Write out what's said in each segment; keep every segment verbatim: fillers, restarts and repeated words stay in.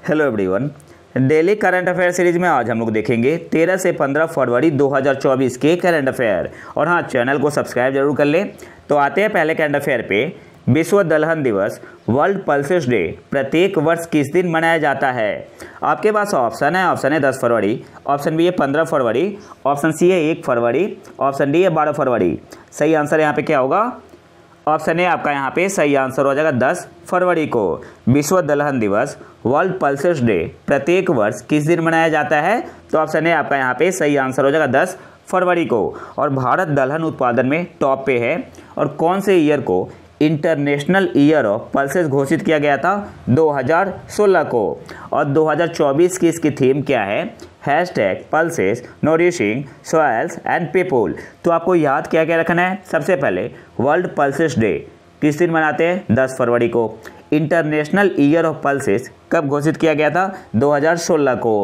Hello everyone, daily current affair series में आज हम लोग देखेंगे तेरह से पंद्रह फरवरी दो हज़ार चौबीस के करंट अफेयर। और हाँ, चैनल को सब्सक्राइब जरूर कर लें। तो आते हैं पहले करंट अफेयर पे। विश्व दलहन दिवस वर्ल्ड पल्सेस डे प्रत्येक वर्ष किस दिन मनाया जाता है? आपके पास ऑप्शन है। ऑप्शन है दस फरवरी, ऑप्शन बी है पंद्रह फरवरी, ऑप्शन सी है एक फरवरी, ऑप्शन डी है बारह फरवरी। सही आंसर यहाँ पे क्या होगा? ऑप्शन ए आपका यहाँ पे सही आंसर हो जाएगा दस फरवरी को। विश्व दलहन दिवस वर्ल्ड पल्सेस डे प्रत्येक वर्ष किस दिन मनाया जाता है? तो ऑप्शन ए आपका यहाँ पे सही आंसर हो जाएगा दस फरवरी को। और भारत दलहन उत्पादन में टॉप पे है। और कौन से ईयर को इंटरनेशनल ईयर ऑफ पल्सेस घोषित किया गया था? दो हज़ार सोलह को। और दो हज़ार चौबीस की इसकी थीम क्या है? Hashtag pulses nourishing soils and people. तो आपको याद क्या क्या रखना है? सबसे पहले वर्ल्ड पल्सेस डे किस दिन मनाते हैं? दस फरवरी को। इंटरनेशनल ईयर ऑफ पल्सेस कब घोषित किया गया था? दो हज़ार सोलह को।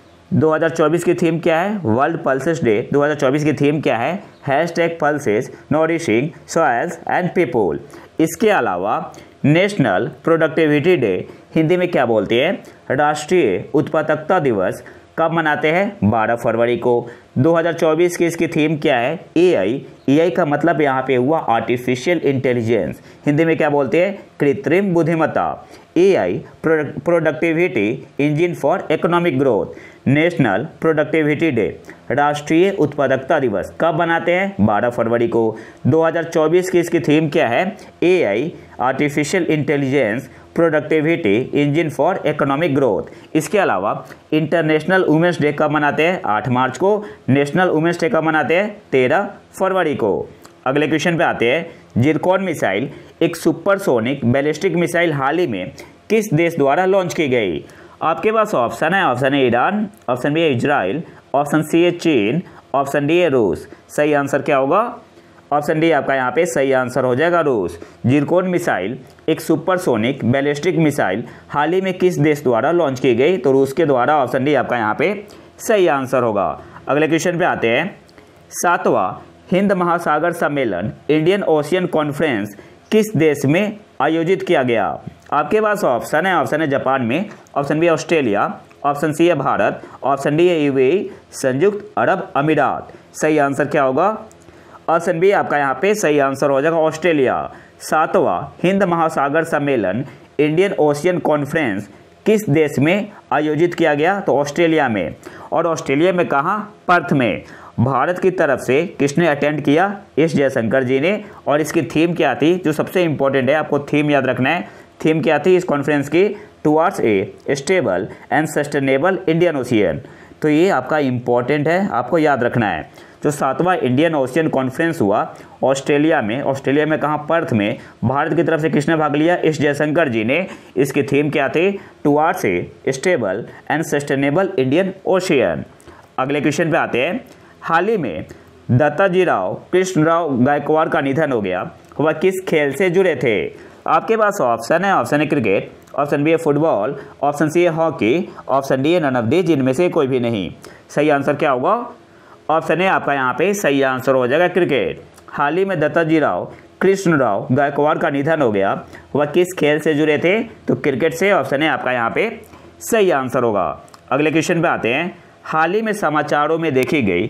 दो हज़ार चौबीस की थीम क्या है? वर्ल्ड पल्सेस डे दो हज़ार चौबीस की थीम क्या है? Hashtag pulses nourishing soils and people. इसके अलावा नेशनल प्रोडक्टिविटी डे हिंदी में क्या बोलते हैं? राष्ट्रीय उत्पादकता दिवस कब मनाते हैं? बारह फरवरी को। दो हज़ार चौबीस की इसकी थीम क्या है? एआई। एआई का मतलब यहाँ पे हुआ आर्टिफिशियल इंटेलिजेंस। हिंदी में क्या बोलते हैं? कृत्रिम बुद्धिमत्ता। AI productivity engine for economic growth. National productivity day राष्ट्रीय उत्पादकता दिवस कब मनाते हैं? बारह फरवरी को। दो हज़ार चौबीस की इसकी थीम क्या है? AI artificial intelligence productivity engine for economic growth. इसके अलावा इंटरनेशनल वुमेंस डे कब मनाते हैं? आठ मार्च को। नेशनल वुमेंस डे कब मनाते हैं? तेरह फरवरी को। अगले क्वेश्चन पे आते हैं। जिरकॉन मिसाइल एक सुपरसोनिक बैलिस्टिक मिसाइल हाल ही में किस देश द्वारा लॉन्च की गई? आपके पास ऑप्शन है। Option A Iran, option B है इजराइल, ऑप्शन सी है चीन, ऑप्शन डी है रूस। सही आंसर क्या होगा? ऑप्शन डी आपका यहाँ पे सही आंसर हो जाएगा रूस। जिरकॉन मिसाइल एक सुपरसोनिक बैलिस्टिक मिसाइल हाल ही में किस देश द्वारा लॉन्च की गई? तो रूस के द्वारा। ऑप्शन डी आपका यहाँ पे सही आंसर होगा। अगले क्वेश्चन पे आते हैं। सातवां हिंद महासागर सम्मेलन इंडियन ओशियन कॉन्फ्रेंस किस देश में आयोजित किया गया? आपके पास ऑप्शन है। ऑप्शन है जापान में, ऑप्शन बी है ऑस्ट्रेलिया, ऑप्शन सी है भारत, ऑप्शन डी है यूएई संयुक्त अरब अमीरात। सही आंसर क्या होगा? ऑप्शन बी आपका यहाँ पे सही आंसर हो जाएगा ऑस्ट्रेलिया। सातवां हिंद महासागर सम्मेलन इंडियन ओशियन कॉन्फ्रेंस किस देश में आयोजित किया गया? तो ऑस्ट्रेलिया में। और ऑस्ट्रेलिया में कहाँ? पर्थ में। भारत की तरफ से किसने अटेंड किया? एस जयशंकर जी ने। और इसकी थीम क्या थी? जो सबसे इंपॉर्टेंट है, आपको थीम याद रखना है। थीम क्या थी इस कॉन्फ्रेंस की? Towards a stable and sustainable Indian ocean. तो ये आपका इम्पॉर्टेंट है, आपको याद रखना है। जो सातवां इंडियन ओशियन कॉन्फ्रेंस हुआ ऑस्ट्रेलिया में, ऑस्ट्रेलिया में कहाँ? पर्थ में। भारत की तरफ से किसने भाग लिया? एस जयशंकर जी ने। इसकी थीम क्या थी? Towards a stable and sustainable Indian ocean. अगले क्वेश्चन पे आते हैं। हाल ही में दत्ताजी राव कृष्णराव गायकवाड़ का निधन हो गया। वह किस खेल से जुड़े थे? आपके पास ऑप्शन है। ऑप्शन है क्रिकेट, ऑप्शन बी है फुटबॉल, ऑप्शन सी है हॉकी, ऑप्शन डी है नन ऑफ दी, जिनमें से कोई भी नहीं। सही आंसर क्या होगा? ऑप्शन है आपका यहाँ पे सही आंसर हो जाएगा क्रिकेट। हाल ही में दत्ताजी राव कृष्णराव गायकवाड़ का निधन हो गया। वह किस खेल से जुड़े थे? तो क्रिकेट से। ऑप्शन है आपका यहाँ पे सही आंसर होगा। अगले क्वेश्चन पे आते हैं। हाल ही में समाचारों में देखी गई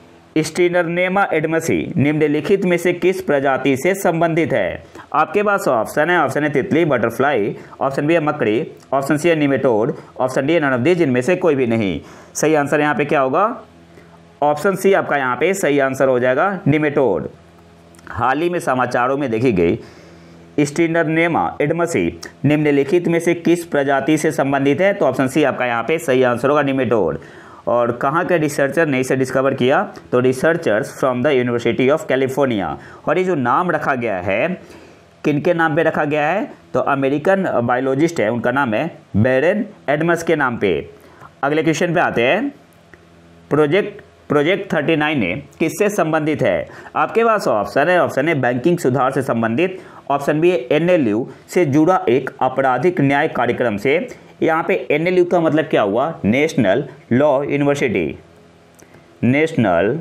स्टीनरनेमा एडमसी निम्नलिखित में से किस प्रजाति से संबंधित है? आपके पास ऑप्शन है। ऑप्शन है तितली, बटरफ्लाई, ऑप्शन बी है मकड़ी, ऑप्शन सी है निमेटोड, ऑप्शन डी है नन ऑफ दी, जिनमें से कोई भी नहीं। सही आंसर यहाँ पे क्या होगा? ऑप्शन सी आपका यहाँ पे सही आंसर हो जाएगा निमेटोड। हाल ही में समाचारों में देखी गई स्टीनरनेमा एडमसी निम्नलिखित में से किस प्रजाति से संबंधित है? तो ऑप्शन सी आपका यहाँ पे सही आंसर होगा निमेटोड। और कहाँ के रिसर्चर ने इसे डिस्कवर किया? तो researchers from the university of California. और ये जो नाम रखा गया है, किनके नाम पे रखा गया है? तो अमेरिकन बायोलॉजिस्ट है, उनका नाम है बैरन एडम्स के नाम पे। अगले क्वेश्चन पे आते हैं। प्रोजेक्ट प्रोजेक्ट थर्टी नाइन ने किससे संबंधित है? आपके पास ऑप्शन है। ऑप्शन है बैंकिंग सुधार से संबंधित, ऑप्शन बी है एनएलयू से जुड़ा एक आपराधिक न्याय कार्यक्रम से। यहाँ पे एनएलयू का मतलब क्या हुआ? National law university, national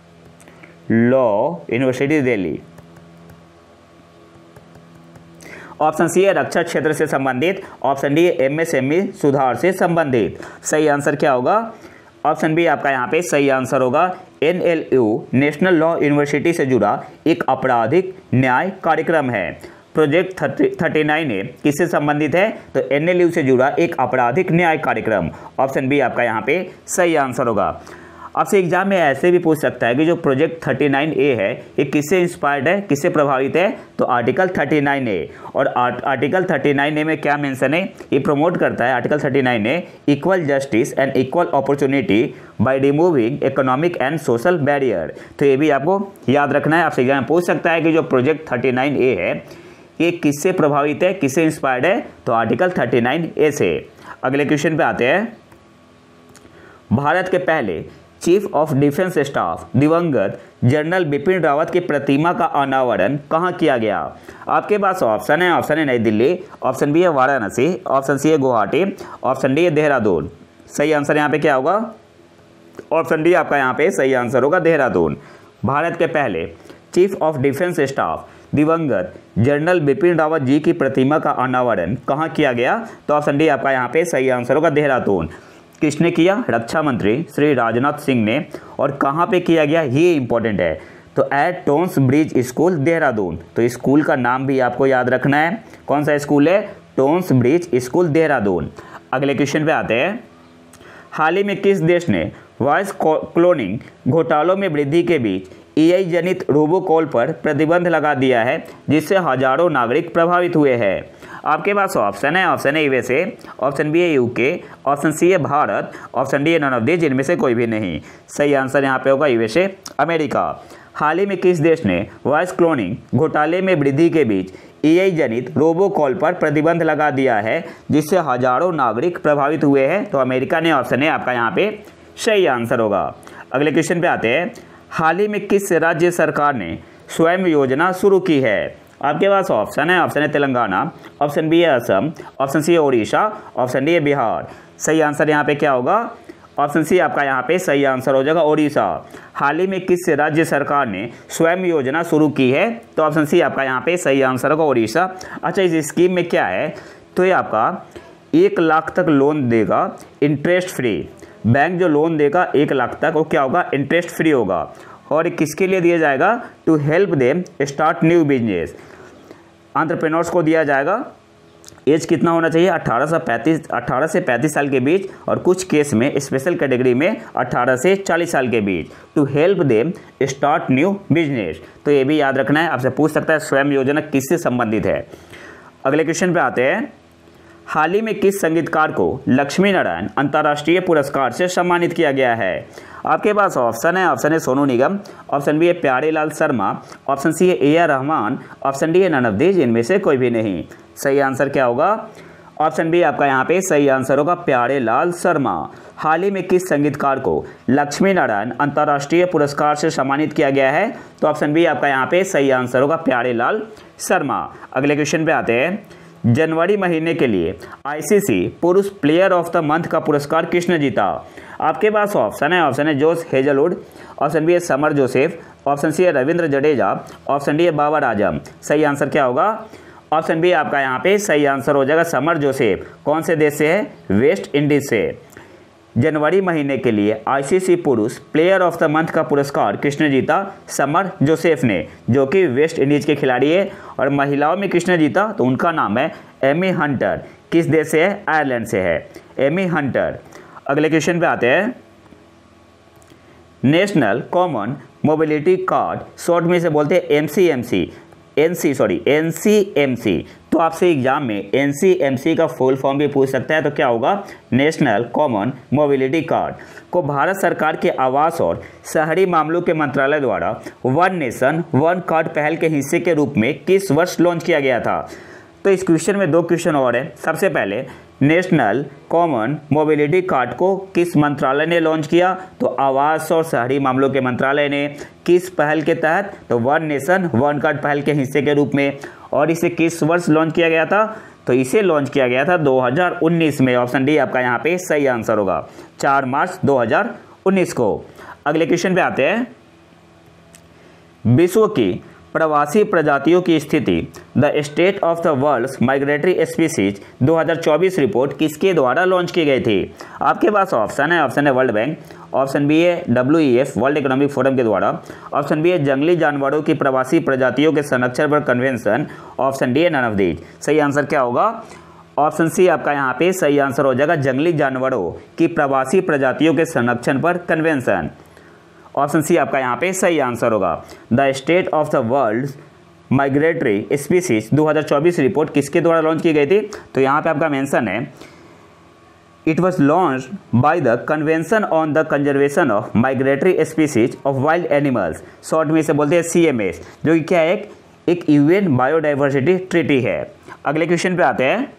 law university Delhi. Option C है रक्षा क्षेत्र से संबंधित, ऑप्शन डी है एमएसएमई सुधार से संबंधित। सही आंसर क्या होगा? ऑप्शन बी आपका यहाँ पे सही आंसर होगा। एनएलयू नेशनल लॉ यूनिवर्सिटी से जुड़ा एक आपराधिक न्याय कार्यक्रम है। प्रोजेक्ट थर्टी नाइन ए किससे संबंधित है? तो एनएलयू से जुड़ा एक आपराधिक न्याय कार्यक्रम। ऑप्शन बी आपका यहाँ पे सही आंसर होगा। आपसे एग्जाम में ऐसे भी पूछ सकता है कि जो प्रोजेक्ट थर्टी नाइन ए है ये किससे इंस्पायर्ड है, किससे प्रभावित है? तो आर्टिकल थर्टी नाइन ए। और आर्टिकल थर्टी नाइन ए में क्या मेंशन है? ये प्रमोट करता है article thirty nine A equal justice and equal opportunity by removing economic and social barrier. तो ये भी आपको याद रखना है। आपसे एग्जाम में पूछ सकता है कि जो प्रोजेक्ट थर्टी नाइन ए है ये किससे प्रभावित है, किससे इंस्पायर्ड है? तो आर्टिकल थर्टी नाइन ए से। अगले क्वेश्चन पे आते हैं। भारत के पहले चीफ ऑफ डिफेंस स्टाफ दिवंगत जनरल बिपिन रावत की प्रतिमा का अनावरण कहाँ किया गया? आपके पास ऑप्शन है, ऑप्शन है नई दिल्ली, ऑप्शन बी है वाराणसी, ऑप्शन सी है गुवाहाटी, ऑप्शन डी है देहरादून। सही आंसर यहाँ पे क्या होगा? ऑप्शन डी आपका यहाँ पे सही आंसर होगा देहरादून। भारत के पहले चीफ ऑफ डिफेंस स्टाफ दिवंगत जनरल बिपिन रावत जी की प्रतिमा का अनावरण कहाँ किया गया? तो ऑप्शन डी आपका यहाँ पे सही आंसर होगा देहरादून। किसने किया? रक्षा मंत्री श्री राजनाथ सिंह ने। और कहाँ पे किया गया ये इंपॉर्टेंट है। तो at Tons bridge school Dehradun. तो स्कूल का नाम भी आपको याद रखना है। कौन सा स्कूल है? Tons bridge school Dehradun. अगले क्वेश्चन पे आते हैं। हाल ही में किस देश ने वॉइस क्लोनिंग घोटालों में वृद्धि के बीच एआई जनित रोबोकॉल पर प्रतिबंध लगा दिया है, जिससे हजारों नागरिक प्रभावित हुए हैं? आपके पास ऑप्शन है, ऑप्शन है यूएसए, ऑप्शन बी है यूके, ऑप्शन सी है भारत, ऑप्शन डी है नन ऑफ दीज, जिनमें से कोई भी नहीं। सही आंसर यहाँ पे होगा यूएसए अमेरिका। हाल ही में किस देश ने वॉइस क्लोनिंग घोटाले में वृद्धि के बीच एआई जनित रोबोकॉल पर प्रतिबंध लगा दिया है, जिससे हजारों नागरिक प्रभावित हुए हैं? तो अमेरिका ने। ऑप्शन है आपका यहाँ पे सही आंसर होगा। अगले क्वेश्चन पे आते हैं। हाल ही में किस राज्य सरकार ने स्वयं योजना शुरू की है? आपके पास ऑप्शन है, ऑप्शन है तेलंगाना, ऑप्शन बी है असम, ऑप्शन सी है ओडिशा, ऑप्शन डी है बिहार। सही आंसर यहाँ पे क्या होगा? ऑप्शन सी आपका यहाँ पे सही आंसर हो जाएगा ओडिशा। हाल ही में किस राज्य सरकार ने स्वयं योजना शुरू की है? तो ऑप्शन सी आपका यहाँ पे सही आंसर होगा ओडिशा। अच्छा, इस स्कीम में क्या है? तो ये आपका एक लाख तक लोन देगा इंटरेस्ट फ्री। बैंक जो लोन देगा एक लाख तक वो क्या होगा? इंटरेस्ट फ्री होगा। और किसके लिए दिया जाएगा? To help them start new business. Entrepreneurs को दिया जाएगा। एज कितना होना चाहिए? अठारह से पैंतीस अठारह से पैंतीस साल के बीच, और कुछ केस में स्पेशल कैटेगरी में अठारह से चालीस साल के बीच। To help them start new business. तो ये भी याद रखना है। आपसे पूछ सकता है स्वयं योजना किससे संबंधित है। अगले क्वेश्चन पे आते हैं। हाल ही में किस संगीतकार को लक्ष्मी नारायण अंतर्राष्ट्रीय पुरस्कार से सम्मानित किया गया है? आपके पास ऑप्शन है, ऑप्शन है सोनू निगम, ऑप्शन बी है प्यारे लाल शर्मा, ऑप्शन सी है A R Rahman, option D है नन ऑफ दीज, इनमें से कोई भी नहीं। सही आंसर क्या होगा? ऑप्शन बी आपका यहाँ पे सही आंसर होगा प्यारे लाल शर्मा। हाल ही में किस संगीतकार को लक्ष्मी नारायण अंतर्राष्ट्रीय पुरस्कार से सम्मानित किया गया है? तो ऑप्शन बी आपका यहाँ पे सही आंसर होगा प्यारे लाल शर्मा। अगले क्वेश्चन पे आते हैं। जनवरी महीने के लिए आईसीसी पुरुष प्लेयर ऑफ द मंथ का पुरस्कार किसने जीता? आपके पास ऑप्शन है, ऑप्शन है जोश हेजलवुड, ऑप्शन बी है समर जोसेफ, ऑप्शन सी है रविंद्र जडेजा, ऑप्शन डी है बाबर आजम। सही आंसर क्या होगा? ऑप्शन बी आपका यहाँ पे सही आंसर हो जाएगा समर जोसेफ। कौन से देश से है? वेस्ट इंडीज से। जनवरी महीने के लिए आईसीसी पुरुष प्लेयर ऑफ द मंथ का पुरस्कार किसने जीता? समर जोसेफ ने, जो कि वेस्ट इंडीज के खिलाड़ी है। और महिलाओं में किसने जीता? तो उनका नाम है एमी हंटर। किस देश से है? आयरलैंड से है एमी हंटर। अगले क्वेश्चन पे आते हैं। National common mobility card short में से बोलते हैं एमसीएमसी, एनसी सॉरी एनसीएमसी। तो आपसे एग्जाम में एनसीएमसी का फुल फॉर्म भी पूछ सकता है। तो क्या होगा? नेशनल कॉमन मोबिलिटी कार्ड को भारत सरकार के आवास और शहरी मामलों के मंत्रालय द्वारा वन नेशन वन कार्ड पहल के हिस्से के रूप में किस वर्ष लॉन्च किया गया था? तो इस क्वेश्चन में दो क्वेश्चन और है। सबसे पहले नेशनल कॉमन मोबिलिटी कार्ड को किस मंत्रालय ने लॉन्च किया? तो आवास और शहरी मामलों के मंत्रालय ने। किस पहल के तहत? तो वन नेशन वन कार्ड पहल के हिस्से के रूप में। और इसे किस वर्ष लॉन्च किया गया था? तो इसे लॉन्च किया गया था दो हज़ार उन्नीस में। ऑप्शन डी आपका यहाँ पे सही आंसर होगा, चार मार्च दो हज़ार उन्नीस को। अगले क्वेश्चन पे आते हैं। विश्व की प्रवासी प्रजातियों की स्थिति the state of the world's migratory species दो हज़ार चौबीस रिपोर्ट किसके द्वारा लॉन्च की गई थी? आपके पास ऑप्शन है, ऑप्शन है वर्ल्ड बैंक, ऑप्शन बी है W E F world economic forum के द्वारा, ऑप्शन बी है जंगली जानवरों की प्रवासी प्रजातियों के संरक्षण पर कन्वेंशन, ऑप्शन डी है नन ऑफ दीज। सही आंसर क्या होगा? ऑप्शन सी आपका यहाँ पे सही आंसर हो जाएगा, जंगली जानवरों की प्रवासी प्रजातियों के संरक्षण पर कन्वेंशन। ऑप्शन सी आपका यहाँ पे सही आंसर होगा। The state of the world migratory species दो हज़ार चौबीस रिपोर्ट किसके द्वारा लॉन्च की गई थी? तो यहाँ पे आपका मेंशन है it was launch by the convention on the conservation of migratory species of wild animals, short में इसे बोलते हैं सी एम एस, जो कि क्या है एक, एक यूएन बायोडाइवर्सिटी ट्रीटी है। अगले क्वेश्चन पे आते हैं।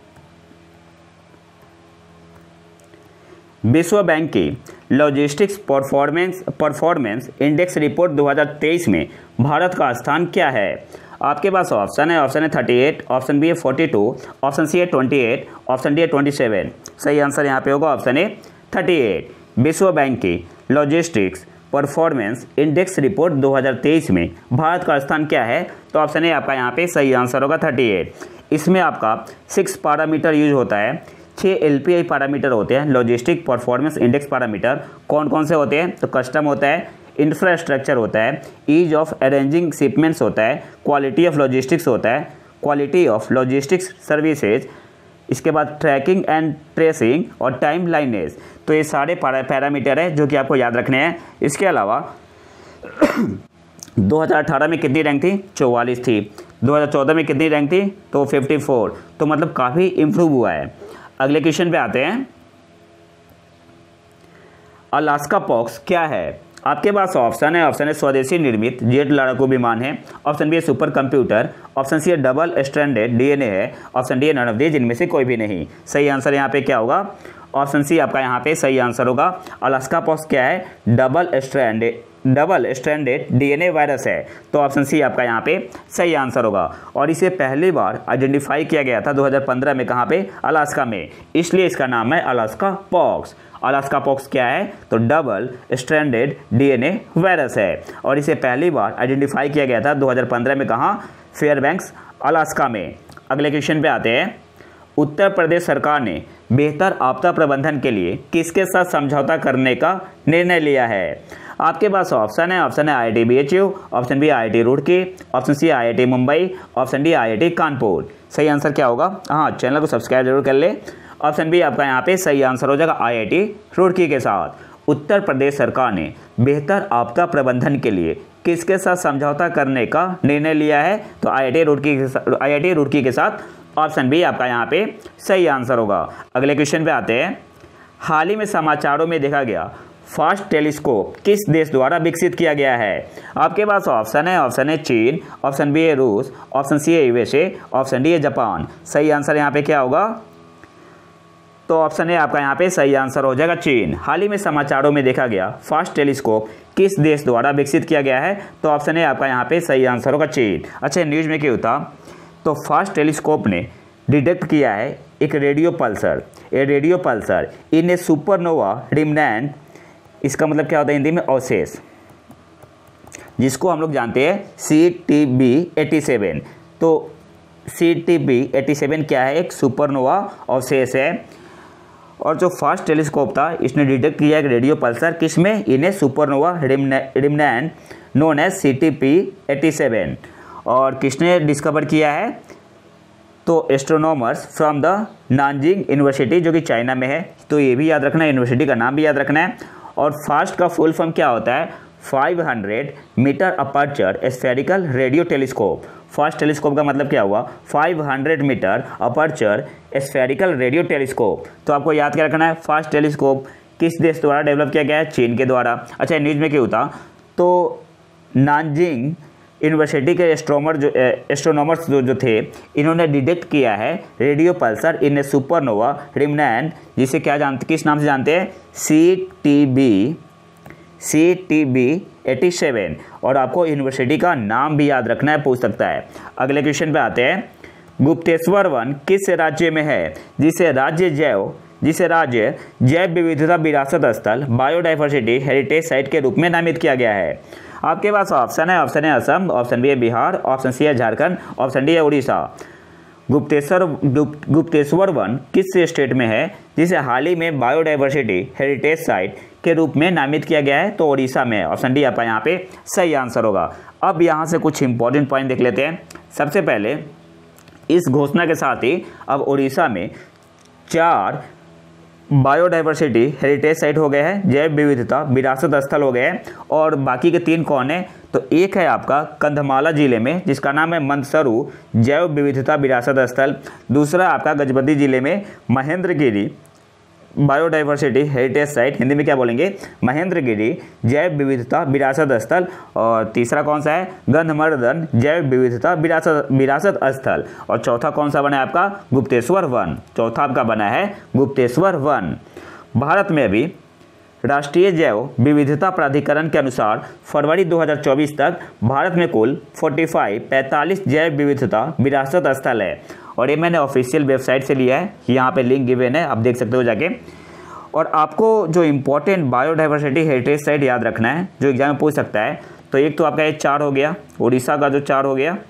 विश्व बैंक की logistics performance performance index report दो हज़ार तेईस में भारत का स्थान क्या है? आपके पास ऑप्शन है, ऑप्शन है अड़तीस, ऑप्शन बी है बयालीस, ऑप्शन सी है अट्ठाईस, ऑप्शन डी है सत्ताईस। सही आंसर यहाँ पे होगा ऑप्शन ए अड़तीस। विश्व बैंक की लॉजिस्टिक्स परफॉर्मेंस इंडेक्स रिपोर्ट दो हज़ार तेईस में भारत का स्थान क्या है? तो ऑप्शन ए आपका यहाँ पे सही आंसर होगा अड़तीस। इसमें आपका सिक्स पैरामीटर यूज होता है, छः एल पी आई पैरामीटर होते हैं लॉजिस्टिक परफॉर्मेंस इंडेक्स पैरामीटर। कौन कौन से होते हैं? तो कस्टम होता है, इंफ्रास्ट्रक्चर होता है, ईज ऑफ अरेंजिंग शिपमेंट्स होता है, क्वालिटी ऑफ लॉजिस्टिक्स होता है, क्वालिटी ऑफ लॉजिस्टिक्स सर्विसेज, इसके बाद ट्रैकिंग एंड ट्रेसिंग और टाइम लाइनेज। तो ये सारे पैरामीटर है जो कि आपको याद रखने हैं। इसके अलावा दो हज़ार अठारह में कितनी रैंक थी? चौवालीस थी। दो हज़ार चौदह में कितनी रैंक थी? तो चौवन। तो मतलब काफ़ी इम्प्रूव हुआ है। अगले क्वेश्चन पे आते हैं। अलास्का पॉक्स क्या है? आपके पास ऑप्शन है, ऑप्शन है स्वदेशी निर्मित जेट लड़ाकू विमान है, ऑप्शन बी है सुपर कंप्यूटर, ऑप्शन सी है डबल स्ट्रैंडेड डीएनए है, ऑप्शन डी है नन ऑफ दीज, इनमें से कोई भी नहीं। सही आंसर यहाँ पे क्या होगा? ऑप्शन सी आपका यहाँ पे सही आंसर होगा। अलास्का पॉक्स क्या है? Double stranded double stranded DNA virus है। तो ऑप्शन सी आपका यहाँ पे सही आंसर होगा। और इसे पहली बार आइडेंटिफाई किया गया था दो हज़ार पंद्रह में। कहाँ पे? अलास्का में, इसलिए इसका नाम है अलास्का पॉक्स। अलास्का पॉक्स क्या है? तो डबल स्ट्रैंडेड डीएनए वायरस है और इसे पहली बार आइडेंटिफाई किया गया था दो हज़ार पंद्रह में। कहाँ? फेयरबैंक्स अलास्का में। अगले क्वेश्चन पे आते हैं। उत्तर प्रदेश सरकार ने बेहतर आपदा प्रबंधन के लिए किसके साथ समझौता करने का निर्णय लिया है? आपके पास ऑप्शन है, ऑप्शन है I I T B H U, option B I I T Roorkee, option C I I T Mumbai, option D I I T Kanpur. सही आंसर क्या होगा? हाँ, चैनल को सब्सक्राइब जरूर कर ले। ऑप्शन बी आपका यहाँ पे सही आंसर हो जाएगा, आई आई टी रुड़की के साथ। उत्तर प्रदेश सरकार ने बेहतर आपदा प्रबंधन के लिए किसके साथ समझौता करने का निर्णय लिया है? तो आई आई टी रुड़की के साथ आई आई टी रुड़की के साथ। ऑप्शन बी आपका यहाँ पे सही आंसर होगा। अगले क्वेश्चन पे आते हैं। हाल ही में समाचारों में देखा गया फास्ट टेलीस्कोप किस देश द्वारा विकसित किया गया है? आपके पास ऑप्शन है, ऑप्शन है चीन, ऑप्शन बी है रूस, ऑप्शन सी है यूएसए, ऑप्शन डी है जापान। सही आंसर यहाँ पे क्या होगा? तो ऑप्शन है आपका यहाँ पे सही आंसर हो जाएगा चीन। हाल ही में समाचारों में देखा गया फास्ट टेलीस्कोप किस देश द्वारा विकसित किया गया है? तो ऑप्शन है आपका यहाँ पे सही आंसर होगा चीन। अच्छा, न्यूज में क्या होता? तो फास्ट टेलीस्कोप ने डिटेक्ट किया है एक radio pulsar a radio pulsar in a supernova remnant. इसका मतलब क्या होता है हिंदी में? अवशेष, जिसको हम लोग जानते हैं C T B eighty seven. तो C T B eighty seven क्या है? एक सुपरनोवा अवशेष है। और जो फास्ट टेलीस्कोप था इसने डिटेक्ट किया एक रेडियो पल्सर, किसमें? In a supernova remnant known as C T B eighty seven. और किसने डिस्कवर किया है? तो astronomers from the Nanjing university, जो कि चाइना में है। तो ये भी याद रखना है, यूनिवर्सिटी का नाम भी याद रखना है। और फास्ट का फुल फॉर्म क्या होता है? पाँच सौ meter aperture spherical radio telescope. Fast telescope का मतलब क्या हुआ? पाँच सौ meter aperture spherical radio telescope. तो आपको याद क्या रखना है? फास्ट टेलीस्कोप किस देश द्वारा डेवलप किया गया है? चीन के द्वारा। अच्छा, न्यूज में क्या होता? तो नानजिंग यूनिवर्सिटी के एस्ट्रोनॉमर जो एस्ट्रोनॉमर्स जो जो थे, इन्होंने डिटेक्ट किया है radio pulsar in a supernova remnant, जिसे क्या जानते किस नाम से जानते हैं? C T B C T B eighty seven. और आपको यूनिवर्सिटी का नाम भी याद रखना है, पूछ सकता है। अगले क्वेश्चन पे आते हैं। गुप्तेश्वर वन किस राज्य में है जिसे राज्य जैव जिसे राज्य जैव विविधता विरासत स्थल बायोडाइवर्सिटी हेरिटेज साइट के रूप में नामित किया गया है? आपके पास ऑप्शन है ऑप्शन है असम, ऑप्शन बी है बिहार, ऑप्शन सी है झारखंड, ऑप्शन डी है उड़ीसा। गुप्तेश्वर गुप्तेश्वर वन किस स्टेट में है जिसे हाल ही में बायोडाइवर्सिटी हेरिटेज साइट के रूप में नामित किया गया है? तो उड़ीसा में। ऑप्शन डी आपका यहाँ पे सही आंसर होगा। अब यहाँ से कुछ इंपॉर्टेंट पॉइंट देख लेते हैं। सबसे पहले इस घोषणा के साथ ही अब उड़ीसा में चार बायोडाइवर्सिटी हेरिटेज साइट हो गए हैं, जैव विविधता विरासत स्थल हो गए हैं। और बाकी के तीन कौन है? तो एक है आपका कंधमाला जिले में जिसका नाम है मंदसरू जैव विविधता विरासत स्थल। दूसरा आपका गजपति जिले में Mahendragiri biodiversity heritage site, Hindi में क्या बोलेंगे? महेंद्रगिरी जैव विविधता विरासत स्थल। और तीसरा कौन सा है? गंधमर्दन जैव विविधता विरासत विरासत स्थल। और चौथा कौन सा बना है आपका? गुप्तेश्वर वन। चौथा आपका बना है गुप्तेश्वर वन। भारत में अभी राष्ट्रीय जैव विविधता प्राधिकरण के अनुसार फरवरी दो हज़ार चौबीस तक भारत में कुल पैंतालीस पैंतालीस जैव विविधता विरासत स्थल है। और ये मैंने ऑफिशियल वेबसाइट से लिया है, यहाँ पे लिंक गिवन है, आप देख सकते हो जाके। और आपको जो इम्पोर्टेंट बायोडाइवर्सिटी हेरिटेज साइट याद रखना है जो एग्जाम में पूछ सकता है, तो एक तो आपका ये चार हो गया, उड़ीसा का जो चार हो गया।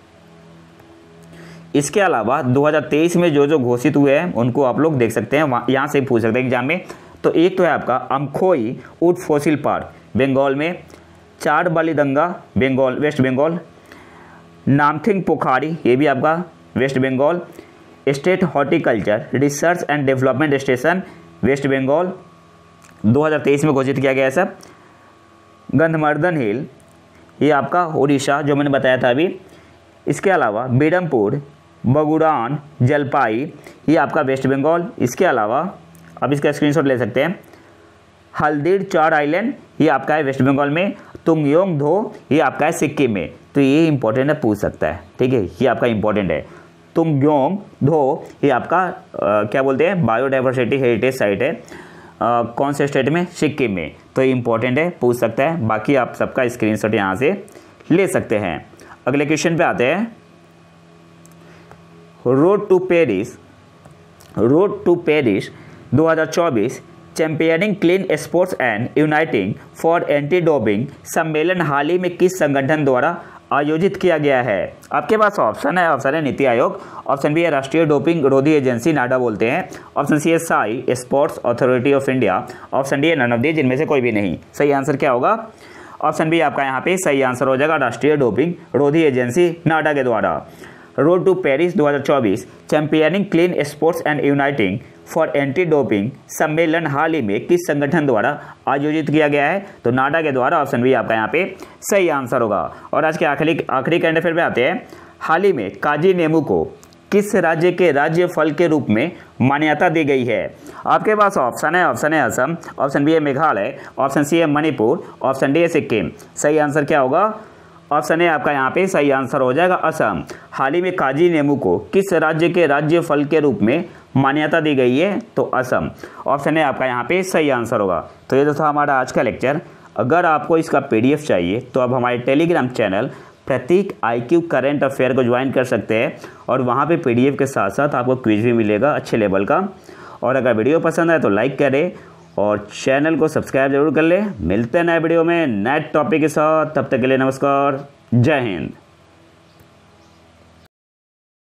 इसके अलावा दो हज़ार तेईस में जो जो घोषित हुए हैं उनको आप लोग देख सकते हैं, यहाँ से पूछ सकते हैं एग्जाम में। तो एक तो है आपका अमखोई ऊट फॉसिल पार्क बंगाल में, चार बालीदंगा बंगाल वेस्ट बंगाल, नामथिंग पोखारी ये भी आपका west Bengal, state horticulture research and development station west Bengal दो हज़ार तेईस में घोषित किया गया है सब। गंधमर्दन हिल ये आपका उड़ीसा जो मैंने बताया था अभी। इसके अलावा बेडमपुर बगुड़ान जलपाई ये आपका वेस्ट बंगाल। इसके अलावा अब इसका स्क्रीनशॉट ले सकते हैं। हल्दीर चार आइलैंड ये आपका है वेस्ट बंगाल में। तुंगयोंग धो ये आपका है सिक्किम में। तो ये इंपॉर्टेंट है, पूछ सकता है, ठीक है, ये आपका इंपॉर्टेंट है। तुंगयोंग धो ये आपका आ, क्या बोलते हैं बायोडाइवर्सिटी हेरिटेज साइट है, आ, कौन से स्टेट में? सिक्किम में। तो ये इंपॉर्टेंट है, पूछ सकता है। बाकी आप सबका स्क्रीनशॉट यहाँ से ले सकते हैं। अगले क्वेश्चन पे आते हैं। Road to Paris road to Paris दो हज़ार चौबीस championing clean sports and uniting for anti doping सम्मेलन हाल ही में किस संगठन द्वारा आयोजित किया गया है? आपके पास ऑप्शन है ऑप्शन है नीति आयोग, ऑप्शन बी है राष्ट्रीय डोपिंग रोधी एजेंसी नाडा बोलते हैं, ऑप्शन सी है SAI sports authority of India, option D है नन ऑफ दीज, जिनमें से कोई भी नहीं। सही आंसर क्या होगा? ऑप्शन बी आपका यहाँ पे सही आंसर हो जाएगा, राष्ट्रीय डोपिंग रोधी एजेंसी नाडा के द्वारा। रोड टू पेरिस दो हज़ार चौबीस championing clean sports and uniting for anti doping सम्मेलन हाल ही में किस संगठन द्वारा आयोजित किया गया है? तो नाडा के द्वारा। ऑप्शन बी आपका यहाँ पे सही आंसर होगा। और आज के आखिरी आखिरी करंट अफेयर पे आते हैं। हाल ही में काजी नींबू को किस राज्य के राज्य फल के रूप में मान्यता दी गई है? आपके पास ऑप्शन है ऑप्शन है असम, ऑप्शन बी है मेघालय, ऑप्शन सी है मणिपुर, ऑप्शन डी है सिक्किम। सही आंसर क्या होगा? ऑप्शन ए आपका यहाँ पे सही आंसर हो जाएगा असम। हाल ही में काजी नींबू को किस राज्य के राज्य फल के रूप में मान्यता दी गई है? तो असम। ऑप्शन ए आपका यहाँ पे सही आंसर होगा। तो ये तो था हमारा आज का लेक्चर। अगर आपको इसका पीडीएफ चाहिए तो आप हमारे Telegram channel Prateek IQ current affair को ज्वाइन कर सकते हैं, और वहाँ पे पीडीएफ के साथ साथ आपको क्विज भी मिलेगा अच्छे लेवल का। और अगर वीडियो पसंद आए तो लाइक करें और चैनल को सब्सक्राइब जरूर कर ले। मिलते हैं नए वीडियो में नए टॉपिक के साथ, तब तक के लिए नमस्कार, जय हिंद।